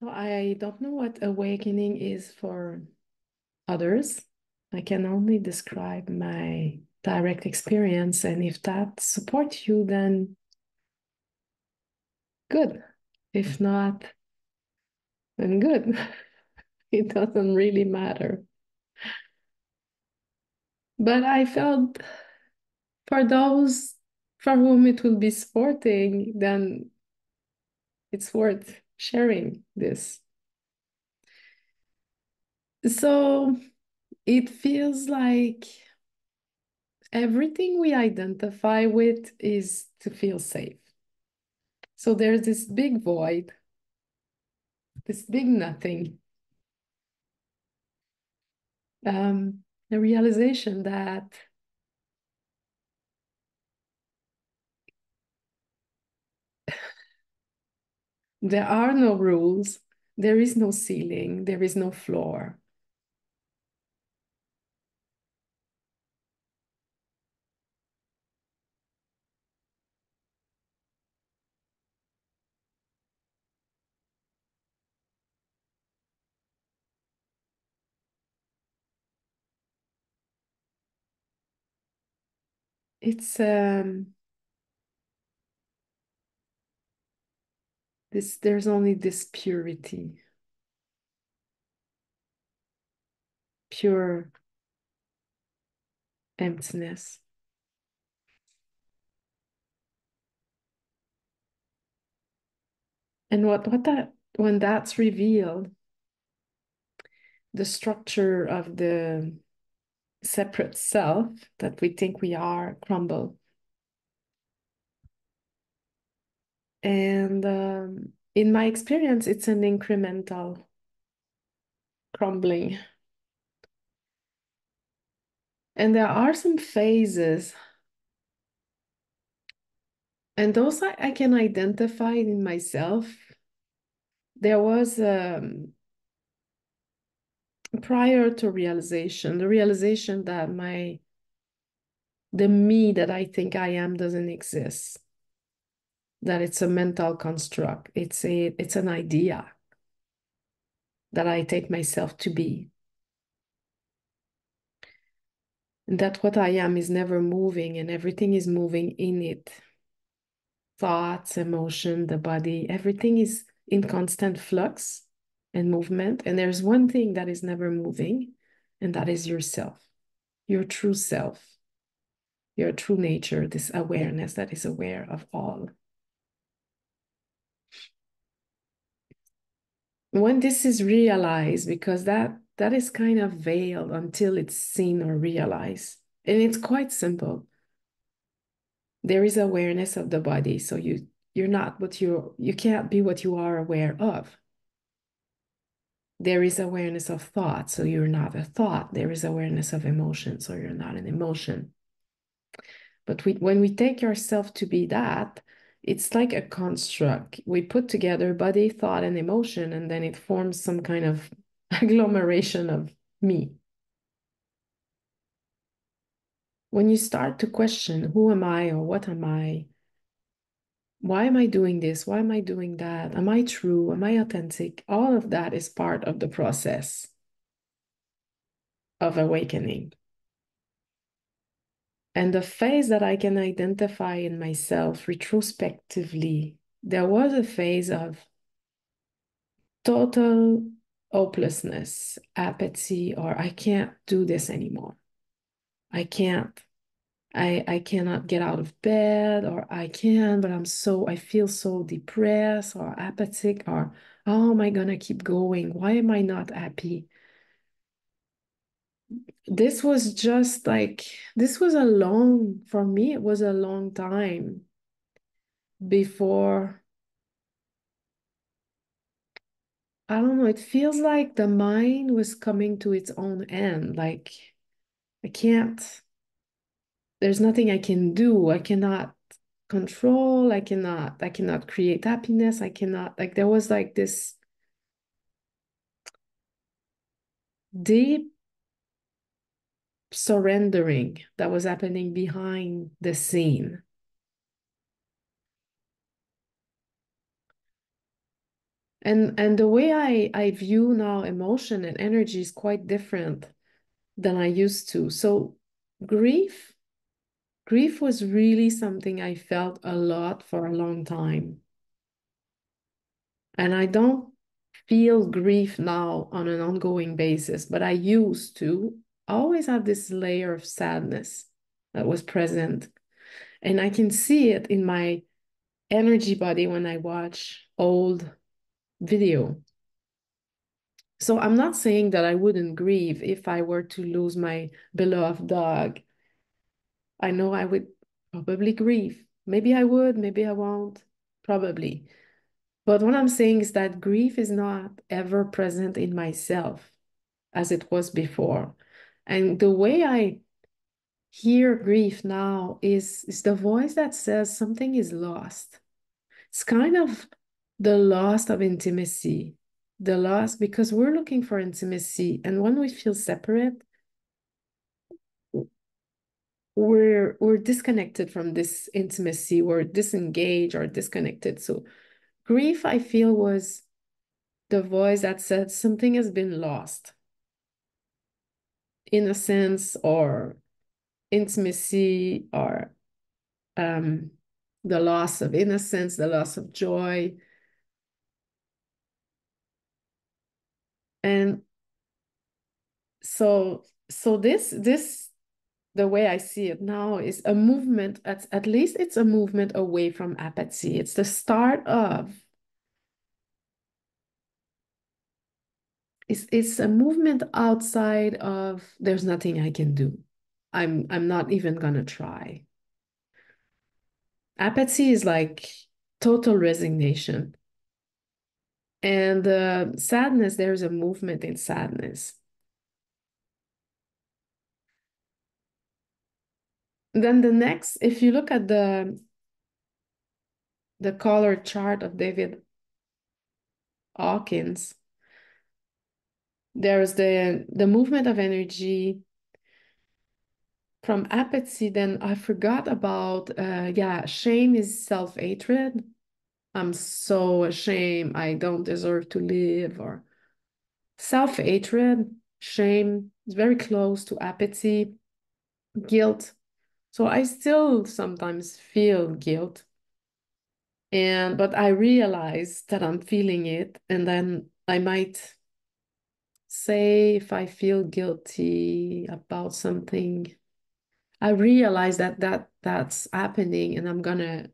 I don't know what awakening is for others. I can only describe my direct experience, and if that supports you, then good. If not, then good. It doesn't really matter. But I felt for those for whom it will be sporting, then it's worth sharing this. So it feels like everything we identify with is to feel safe. So there's this big void, this big nothing, the realization that there are no rules, there is no ceiling, there is no floor. It's this there's only this purity, pure emptiness. And what that when that's revealed, the structure of the separate self that we think we are crumble. And in my experience, it's an incremental crumbling. And there are some phases, and those I can identify in myself. There was prior to realization, the realization that the me that I think I am doesn't exist, that it's a mental construct. It's an idea that I take myself to be. And that what I am is never moving and everything is moving in it. Thoughts, emotion, the body, everything is in constant flux and movement. And there's one thing that is never moving, and that is yourself, your true self, your true nature, this awareness that is aware of all. When this is realized, because that is kind of veiled until it's seen or realized. And it's quite simple. There is awareness of the body, so you're not what you can't be what you are aware of. There is awareness of thought, so you're not a thought. There is awareness of emotion, so you're not an emotion. But when we take ourselves to be that, it's like a construct. We put together body, thought, and emotion, and then it forms some kind of agglomeration of me. When you start to question, who am I or what am I? Why am I doing this? Why am I doing that? Am I true? Am I authentic? All of that is part of the process of awakening. And the phase that I can identify in myself retrospectively, there was a phase of total hopelessness, apathy, or I can't do this anymore. I can't. I cannot get out of bed, or I can, but I feel so depressed or apathetic, or how am I gonna keep going? Why am I not happy? This was just like, this was for me, it was a long time before, I don't know, it feels like the mind was coming to its own end. Like, I can't, there's nothing I can do. I cannot control. I cannot create happiness. I cannot, like, there was like this deep surrendering that was happening behind the scene. And the way I view now emotion and energy is quite different than I used to. So grief, grief was really something I felt a lot for a long time. And I don't feel grief now on an ongoing basis, but I used to always have this layer of sadness that was present. And I can see it in my energy body when I watch old video. So I'm not saying that I wouldn't grieve if I were to lose my beloved dog. I know I would probably grieve. Maybe I would, maybe I won't, probably. But what I'm saying is that grief is not ever present in myself as it was before. And the way I hear grief now is the voice that says something is lost. It's kind of the loss of intimacy, the loss because we're looking for intimacy. And when we feel separate, we're disconnected from this intimacy, we're disengaged or disconnected. So grief, I feel, was the voice that said something has been lost, innocence or intimacy or um, the loss of innocence, the loss of joy. And so this the way I see it now is a movement, at least it's a movement away from apathy. It's the start of, it's a movement outside of there's nothing I can do. I'm not even gonna try. Apathy is like total resignation. And sadness, there's a movement in sadness. Then the next, if you look at the color chart of David Hawkins, there's the movement of energy from apathy. Then I forgot about yeah, shame is self-hatred. I'm so ashamed, I don't deserve to live, or self-hatred, shame is very close to apathy, guilt. So I still sometimes feel guilt. And but I realize that I'm feeling it, and then I might say if I feel guilty about something, I realize that's happening, and I'm gonna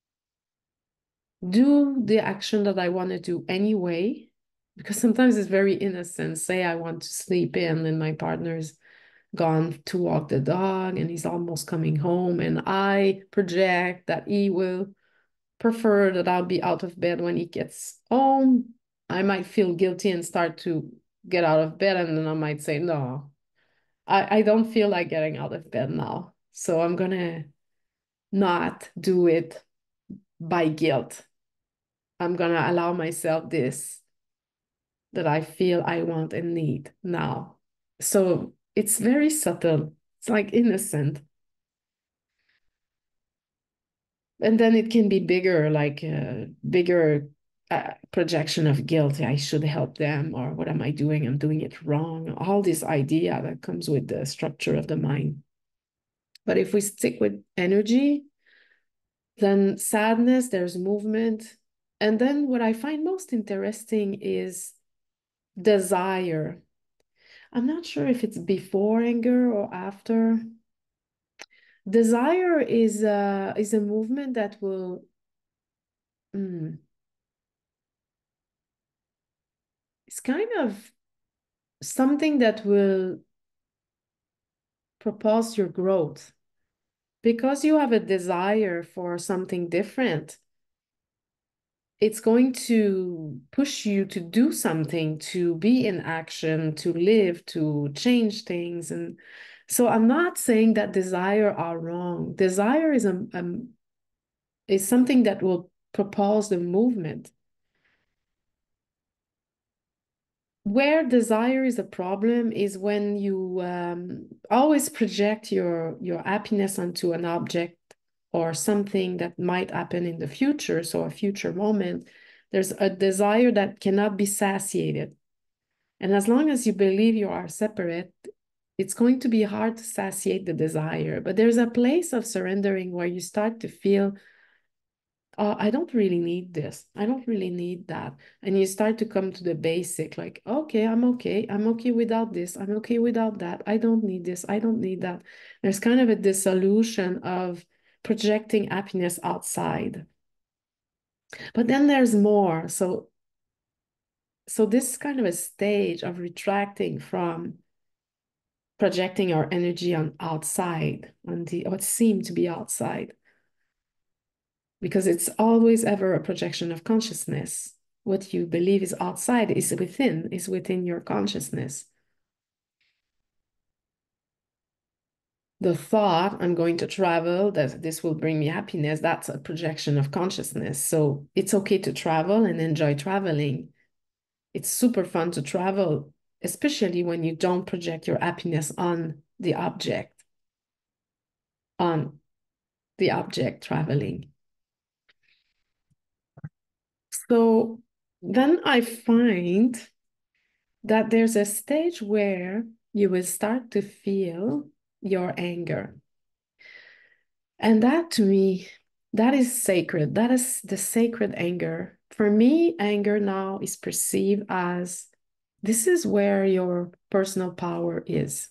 do the action that I want to do anyway. Because sometimes it's very innocent. Say I want to sleep in, and my partner's gone to walk the dog, and he's almost coming home, and I project that he will prefer that I'll be out of bed when he gets home. I might feel guilty and start to get out of bed, and then I might say, no, I don't feel like getting out of bed now. So I'm gonna not do it by guilt. I'm gonna allow myself this that I feel I want and need now. So it's very subtle. It's like innocent. And then it can be bigger, like a bigger projection of guilt. I should help them, or what am I doing? I'm doing it wrong. All this idea that comes with the structure of the mind. But if we stick with energy, then sadness, there's movement. And then what I find most interesting is desire. I'm not sure if it's before anger or after. Desire is a movement that will it's kind of something that will propose your growth because you have a desire for something different. It's going to push you to do something, to be in action, to live, to change things. And so I'm not saying that desire are wrong. Desire is something that will propose the movement. Where desire is a problem is when you always project your happiness onto an object or something that might happen in the future, so a future moment, There's a desire that cannot be satiated. And as long as you believe you are separate, it's going to be hard to satiate the desire. But there's a place of surrendering where you start to feel, oh, I don't really need this. I don't really need that. And you start to come to the basic, like, okay, I'm okay. I'm okay without this. I'm okay without that. I don't need this. I don't need that. There's kind of a dissolution of projecting happiness outside. But then there's more. So this is kind of a stage of retracting from projecting our energy on outside, on the what seemed to be outside, because it's always ever a projection of consciousness. What you believe is outside is within your consciousness. The thought, I'm going to travel, that this will bring me happiness, that's a projection of consciousness. So it's okay to travel and enjoy traveling. It's super fun to travel, especially when you don't project your happiness on the object, traveling. So then I find that there's a stage where you will start to feel your anger. And that to me, that is sacred. That is the sacred anger. For me, anger now is perceived as this is where your personal power is.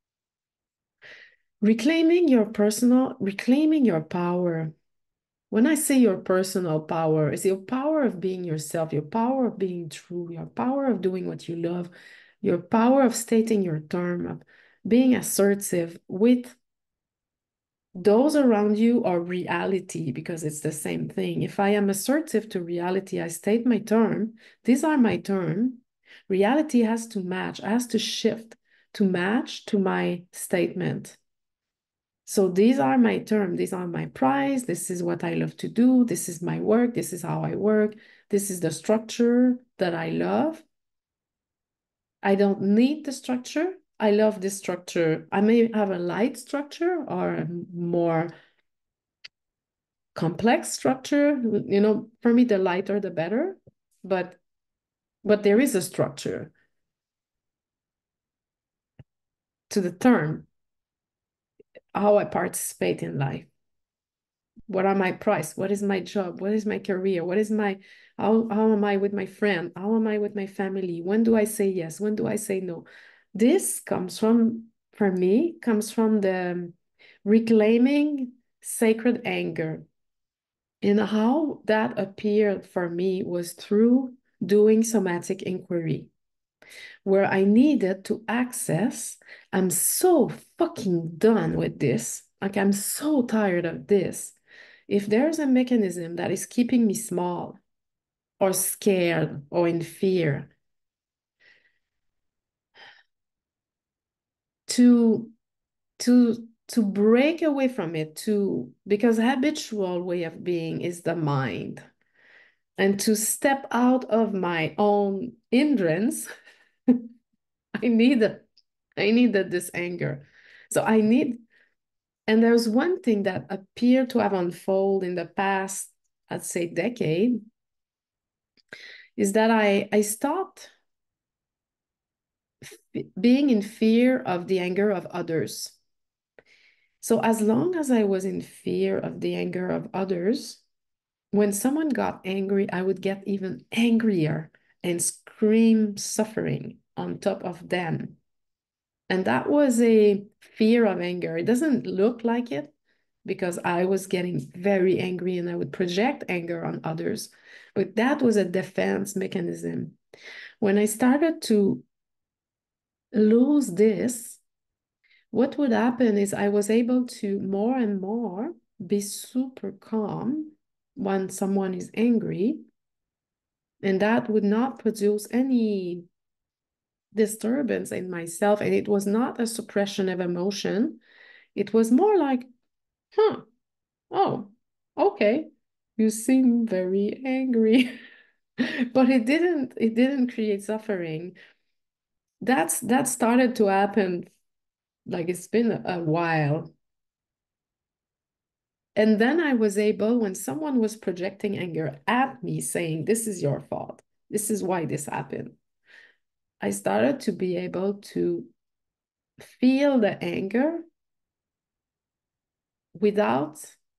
Reclaiming your power. When I say your personal power, it's your power of being yourself, your power of being true, your power of doing what you love, your power of stating your term, of being assertive with those around you or reality, because it's the same thing. If I am assertive to reality, I state my term, these are my term. Reality has to match, has to shift to match to my statement. So these are my terms, these are my price, this is what I love to do, this is my work, this is how I work, this is the structure that I love. I don't need the structure. I love this structure. I may have a light structure or a more complex structure. You know, for me, the lighter the better, but there is a structure to the term, how I participate in life. What are my price? What is my job? What is my career? What is my how am I with my friend? How am I with my family? When do I say yes? When do I say no? This comes from, for me, comes from the reclaiming sacred anger. And how that appeared for me was through doing somatic inquiry, where I needed to access, I'm so fucking done with this. Like, I'm so tired of this. If there's a mechanism that is keeping me small or scared or in fear, to break away from it, because habitual way of being is the mind, and to step out of my own hindrance, I needed this anger. So and there's one thing that appeared to have unfolded in the past, I'd say decade, is that I stopped being in fear of the anger of others. So as long as I was in fear of the anger of others, when someone got angry, I would get even angrier and scream suffering on top of them. And that was a fear of anger. It doesn't look like it because I was getting very angry and I would project anger on others. But that was a defense mechanism. When I started to lose this, what would happen is I was able to more and more be super calm when someone is angry, and that would not produce any disturbance in myself. And it was not a suppression of emotion. It was more like, huh, oh, okay, you seem very angry. But it didn't create suffering. That started to happen, like it's been a while. And then I was able, when someone was projecting anger at me, saying, this is your fault, this is why this happened, I started to be able to feel the anger without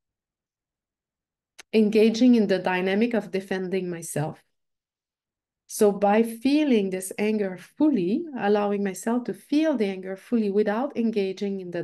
engaging in the dynamic of defending myself. So by feeling this anger fully, allowing myself to feel the anger fully without engaging in the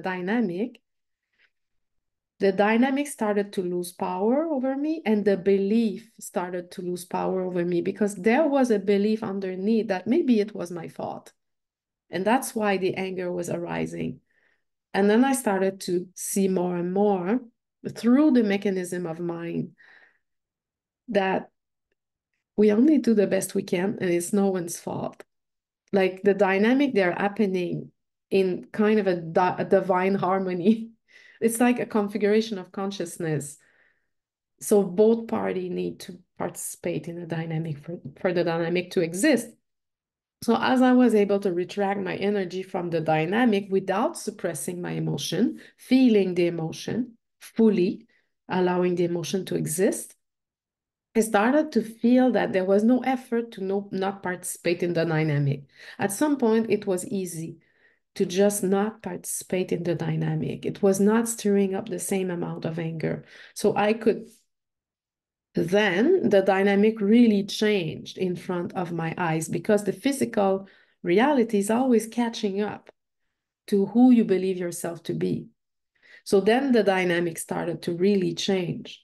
dynamic started to lose power over me, and the belief started to lose power over me, because there was a belief underneath that maybe it was my fault. And that's why the anger was arising. And then I started to see more and more through the mechanism of mind that we only do the best we can, and it's no one's fault. Like the dynamic, they're happening in kind of a divine harmony. It's like a configuration of consciousness. So both parties need to participate in the dynamic for the dynamic to exist. So as I was able to retract my energy from the dynamic without suppressing my emotion, feeling the emotion fully, allowing the emotion to exist, I started to feel that there was no effort to not participate in the dynamic. At some point, it was easy to just not participate in the dynamic. It was not stirring up the same amount of anger. So I could, then the dynamic really changed in front of my eyes, because the physical reality is always catching up to who you believe yourself to be. So then the dynamic started to really change.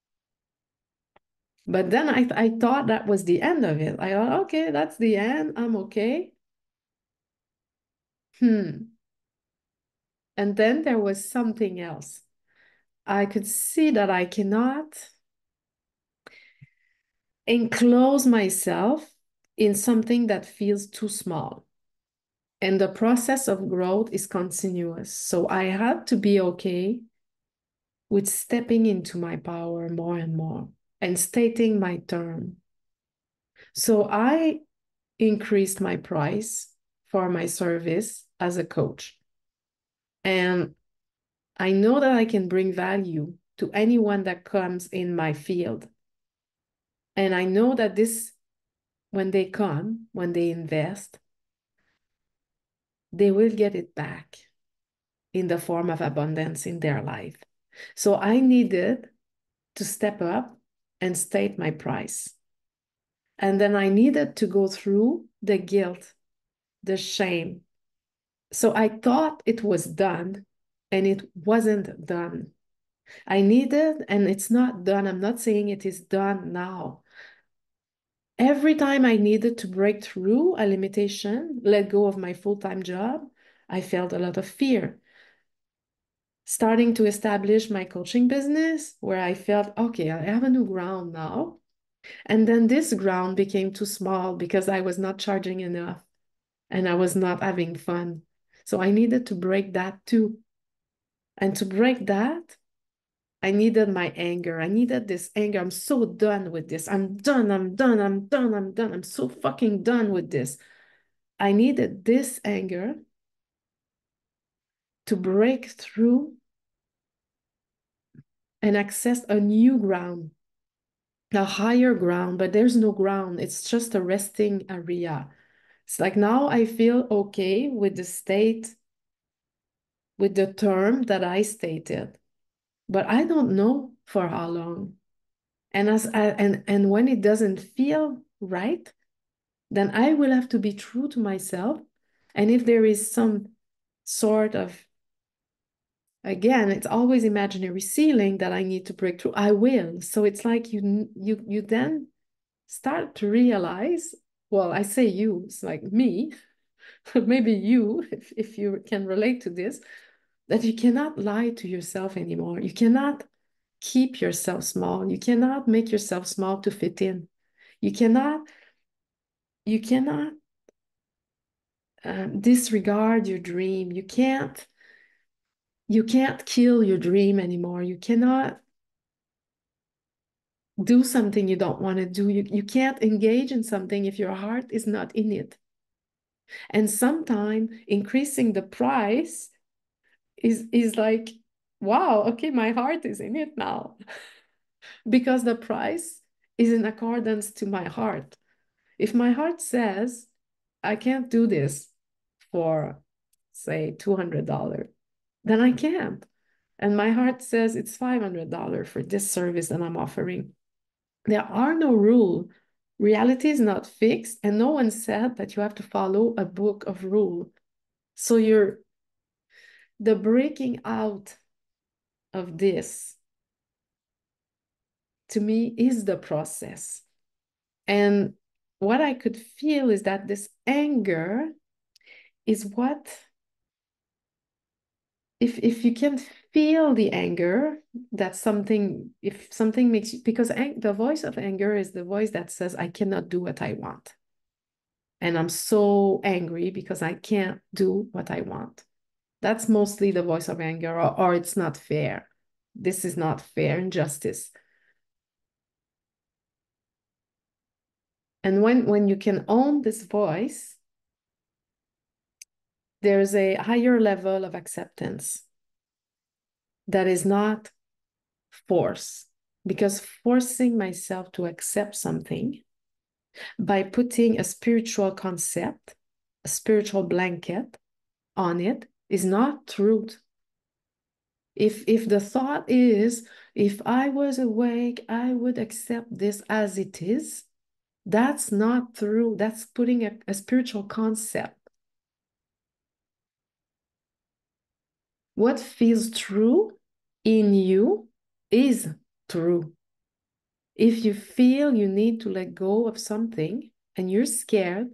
But then I thought that was the end of it. I thought, okay, that's the end. I'm okay. And then there was something else. I could see that I cannot enclose myself in something that feels too small. And the process of growth is continuous. So I had to be okay with stepping into my power more and more and stating my term. So I increased my price for my service as a coach. And I know that I can bring value to anyone that comes in my field. And I know that this, when they come, when they invest, they will get it back in the form of abundance in their life. So I needed to step up and state my price. And then I needed to go through the guilt, the shame. So I thought it was done, and it wasn't done. I needed, and it's not done. I'm not saying it is done now. Every time I needed to break through a limitation, let go of my full-time job, I felt a lot of fear. Starting to establish my coaching business, where I felt, okay, I have a new ground now. And then this ground became too small because I was not charging enough and I was not having fun. So I needed to break that too. And to break that, I needed my anger. I needed this anger. I'm so done with this. I'm done. I'm done. I'm done. I'm done. I'm so fucking done with this. I needed this anger to break through and access a new ground, a higher ground, but there's no ground. It's just a resting area. It's like now I feel okay with the state, with the term that I stated, but I don't know for how long. And when it doesn't feel right, then I will have to be true to myself. And if there is some sort of, again, it's always imaginary ceiling that I need to break through, I will. So it's like you then start to realize, well, I say you, it's like me, but maybe you, if you can relate to this, that you cannot lie to yourself anymore. You cannot keep yourself small. You cannot make yourself small to fit in. You cannot disregard your dream. You can't kill your dream anymore. You cannot do something you don't want to do. You can't engage in something if your heart is not in it. And sometimes increasing the price is like wow, okay, my heart is in it now because the price is in accordance to my heart. If my heart says, I can't do this for, say, $200, then I can't. And my heart says it's $500 for this service that I'm offering. There are no rules. Reality is not fixed, and no one said that you have to follow a book of rules. So the breaking out of this, to me, is the process. And what I could feel is that this anger is what, if you can feel the anger, that's something, if something makes you, because the voice of anger is the voice that says, I cannot do what I want. And I'm so angry because I can't do what I want. That's mostly the voice of anger, or it's not fair. This is not fair, injustice. And when you can own this voice, there's a higher level of acceptance that is not force. Because forcing myself to accept something by putting a spiritual concept, a spiritual blanket on it, is not truth. If the thought is, if I was awake, I would accept this as it is, that's not true. That's putting a spiritual concept. What feels true in you is true. If you feel you need to let go of something and you're scared,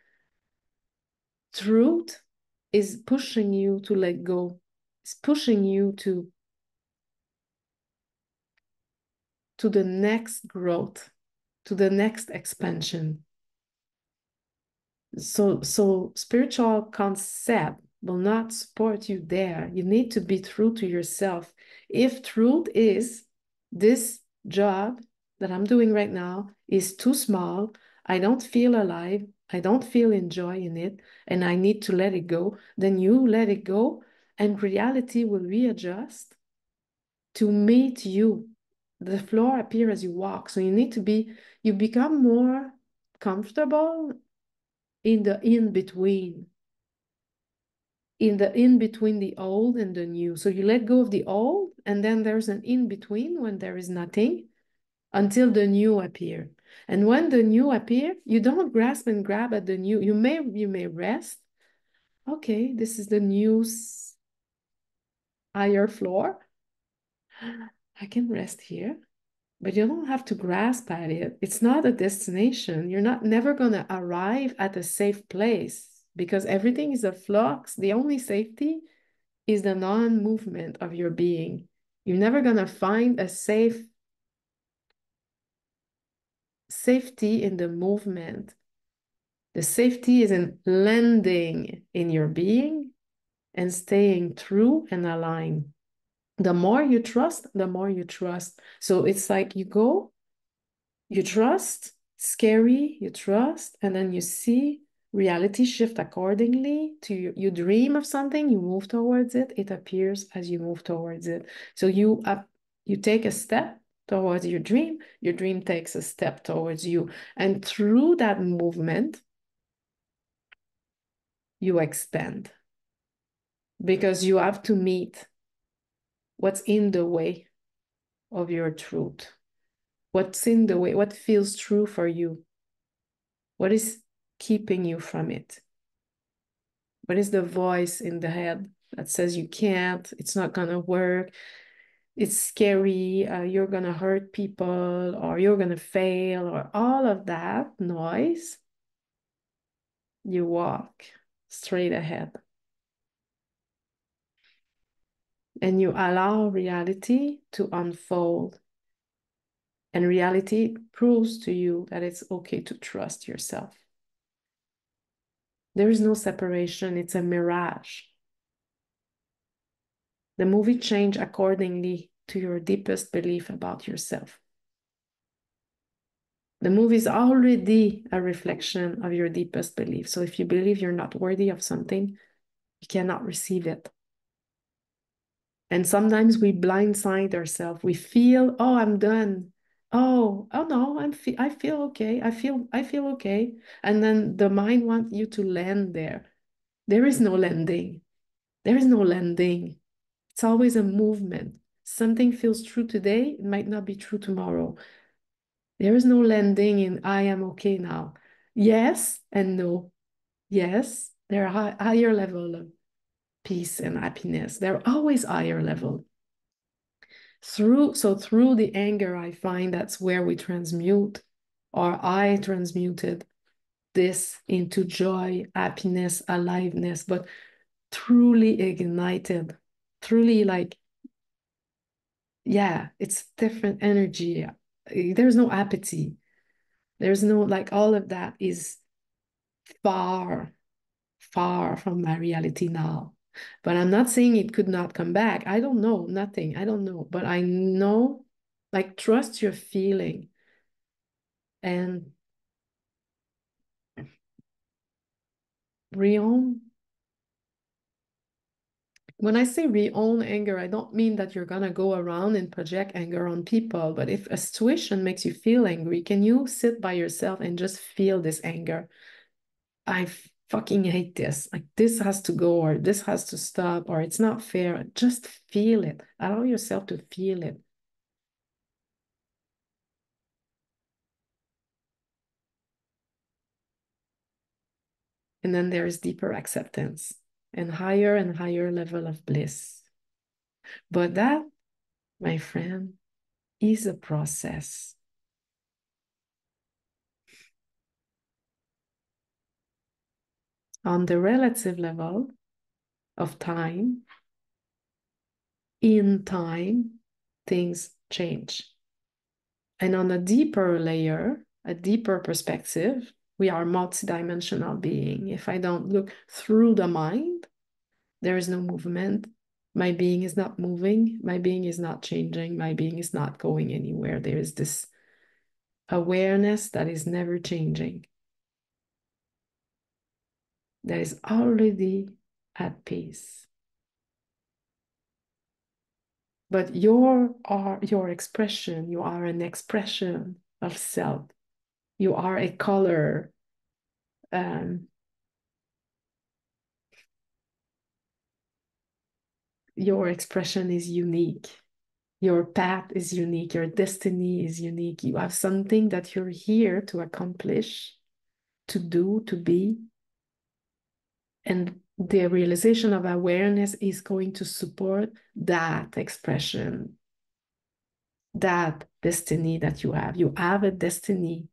truth is pushing you to let go. It's pushing you to the next growth, to the next expansion. So spiritual concept will not support you there. You need to be true to yourself. If truth is, this job that I'm doing right now is too small, I don't feel alive, I don't feel enjoy in it, and I need to let it go, then you let it go, and reality will readjust to meet you. The floor appears as you walk. So you become more comfortable in the in-between, the old and the new. So you let go of the old, and then there's an in-between when there is nothing until the new appear. And when the new appear, you don't grasp and grab at the new. You may rest. Okay, this is the new higher floor. I can rest here. But you don't have to grasp at it. It's not a destination. You're not never going to arrive at a safe place because everything is a flux. The only safety is the non-movement of your being. You're never going to find a safety in the movement. The safety is in landing in your being and staying true and aligned. The more you trust, the more you trust. So it's like you go, you trust, scary, you trust, and then you see reality shift accordingly to you dream of something, you move towards it, it appears as you move towards it. So you take a step towards your dream takes a step towards you. And through that movement, you expand because you have to meet what's in the way of your truth. What's in the way, what feels true for you? What is keeping you from it? What is the voice in the head that says you can't, it's not going to work, it's scary, you're going to hurt people, or you're going to fail, or all of that noise? You walk straight ahead and you allow reality to unfold. And reality proves to you that it's okay to trust yourself. There is no separation, it's a mirage. The movie changed accordingly to your deepest belief about yourself. The movie is already a reflection of your deepest belief. So if you believe you're not worthy of something, you cannot receive it. And sometimes we blindside ourselves. We feel, oh, I'm done. Oh no, I feel okay. I feel okay. And then the mind wants you to land there. There is no landing. There is no landing. It's always a movement. Something feels true today, it might not be true tomorrow. There is no landing in I am okay now. Yes and no. Yes, there are higher level of peace and happiness. There are always higher level. Through the anger, I find that's where we transmute, or I transmuted this into joy, happiness, aliveness, but truly ignited, truly like, yeah, it's different energy. There's no apathy. There's no like all of that is far, far from my reality now. But I'm not saying it could not come back. I don't know, nothing. I don't know. But I know, like, trust your feeling. And reown, when I say reown anger, I don't mean that you're gonna go around and project anger on people. But if a situation makes you feel angry, can you sit by yourself and just feel this anger? I fucking hate this. Like, this has to go, or this has to stop, or it's not fair. Just feel it. Allow yourself to feel it. And then there is deeper acceptance and higher level of bliss. But that, my friend, is a process. On the relative level of time, in time, things change. And on a deeper layer, a deeper perspective, we are multidimensional being. If I don't look through the mind, there is no movement. My being is not moving. My being is not changing. My being is not going anywhere. There is this awareness that is never changing, that is already at peace. But your expression, you are an expression of self. You are a color. Um, your expression is unique. Your path is unique. Your destiny is unique. You have something that you're here to accomplish, to do, to be. And the realization of awareness is going to support that expression, that destiny that you have. You have a destiny.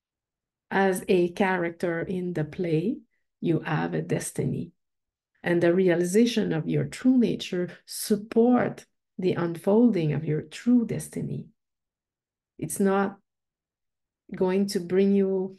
As a character in the play, you have a destiny. And the realization of your true nature support the unfolding of your true destiny. It's not going to bring you,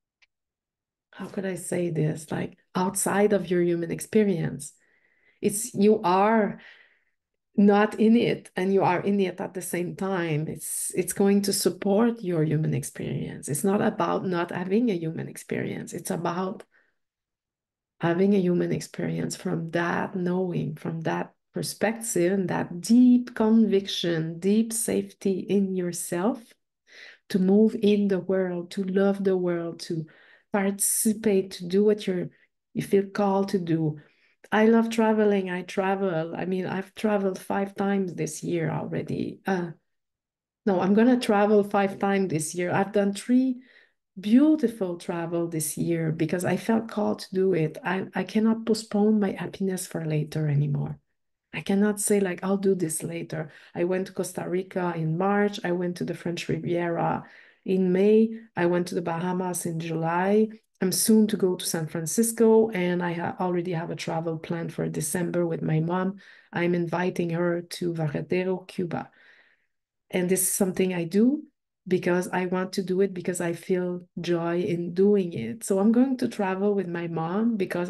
how could I say this, like outside of your human experience. It's you are not in it and you are in it at the same time. It's going to support your human experience. It's not about not having a human experience. It's about having a human experience from that knowing, from that perspective, and that deep conviction, deep safety in yourself to move in the world, to love the world, to participate, to do what you feel called to do. I love traveling. I travel. I mean, I've traveled 5 times this year already. No, I'm gonna travel 5 times this year. I've done 3 beautiful travel this year because I felt called to do it. I cannot postpone my happiness for later anymore. I cannot say like I'll do this later. I went to Costa Rica in March. I went to the French Riviera in May. I went to the Bahamas in July. I'm soon to go to San Francisco, and I already have a travel plan for December with my mom. I'm inviting her to Varadero, Cuba. And this is something I do because I want to do it because I feel joy in doing it. So I'm going to travel with my mom because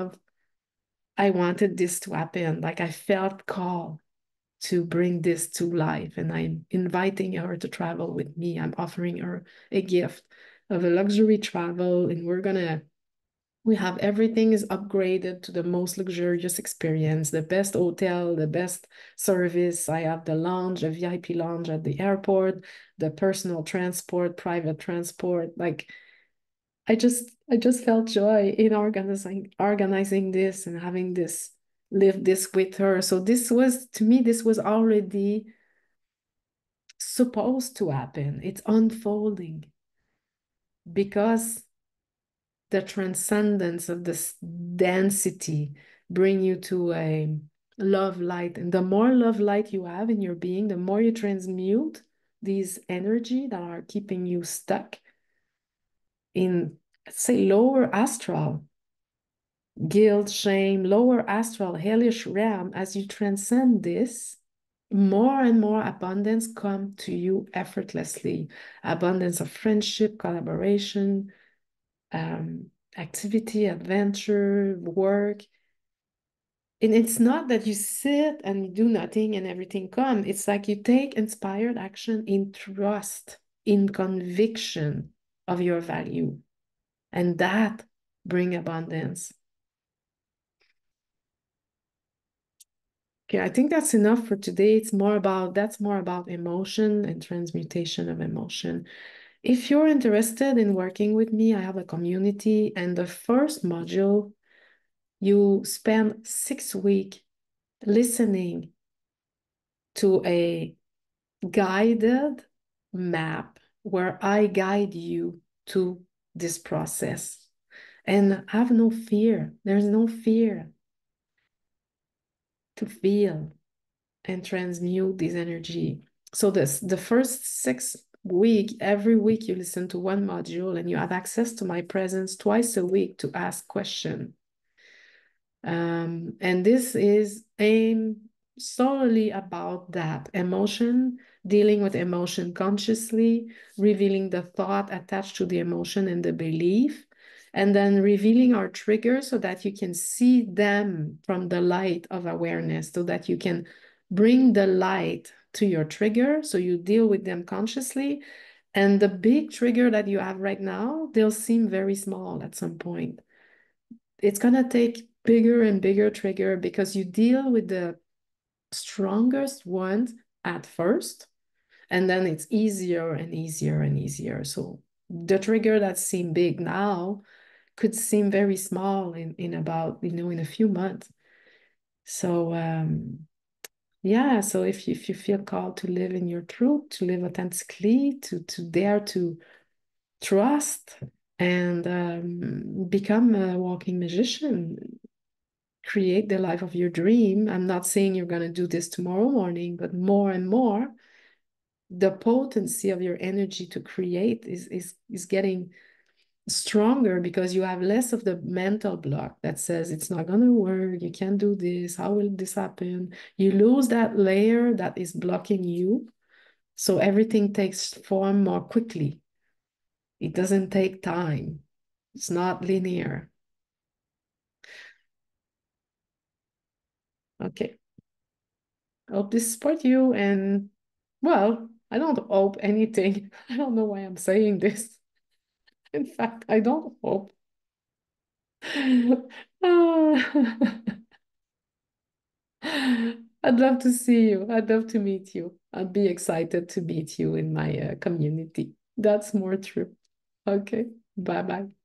I wanted this to happen. Like I felt called to bring this to life, and I'm inviting her to travel with me. I'm offering her a gift of a luxury travel, and we're gonna We have everything is upgraded to the most luxurious experience, the best hotel, the best service. I have the lounge, a VIP lounge at the airport, the personal transport, private transport. Like I just felt joy in organizing this and having this live this with her. So this was to me, this was already supposed to happen. It's unfolding because the transcendence of this density bring you to a love light. And the more love light you have in your being, the more you transmute these energy that are keeping you stuck in, say, lower astral, guilt, shame, lower astral, hellish realm. As you transcend this, more and more abundance come to you effortlessly. Abundance of friendship, collaboration, um, activity, adventure, work. And it's not that you sit and you do nothing and everything come. It's like you take inspired action in trust, in conviction of your value. And that bring abundance. Okay, I think that's enough for today. That's more about emotion and transmutation of emotion. If you're interested in working with me, I have a community, and the first module, you spend 6 weeks listening to a guided map where I guide you to this process. And have no fear. There's no fear to feel and transmute this energy. So the first 6 week, every week you listen to one module and you have access to my presence twice a week to ask questions. And this is aimed solely about that emotion, dealing with emotion consciously, revealing the thought attached to the emotion and the belief, and then revealing our triggers so that you can see them from the light of awareness, so that you can bring the light to your trigger, so you deal with them consciously. And the big trigger that you have right now, they'll seem very small at some point. It's going to take bigger and bigger trigger because you deal with the strongest ones at first, and then it's easier and easier and easier. So the trigger that seem big now could seem very small in about, in a few months. So yeah, so if you feel called to live in your truth, to live authentically, to dare to trust and become a walking magician, create the life of your dream. I'm not saying you're going to do this tomorrow morning, but more and more, the potency of your energy to create is getting stronger because you have less of the mental block that says it's not going to work, you can't do this, how will this happen? You lose that layer that is blocking you. So everything takes form more quickly. It doesn't take time. It's not linear. Okay. Hope this support you. And well, I don't hope anything. I don't know why I'm saying this. In fact, I don't hope. I'd love to see you. I'd love to meet you. I'd be excited to meet you in my community. That's more true. Okay. Bye bye.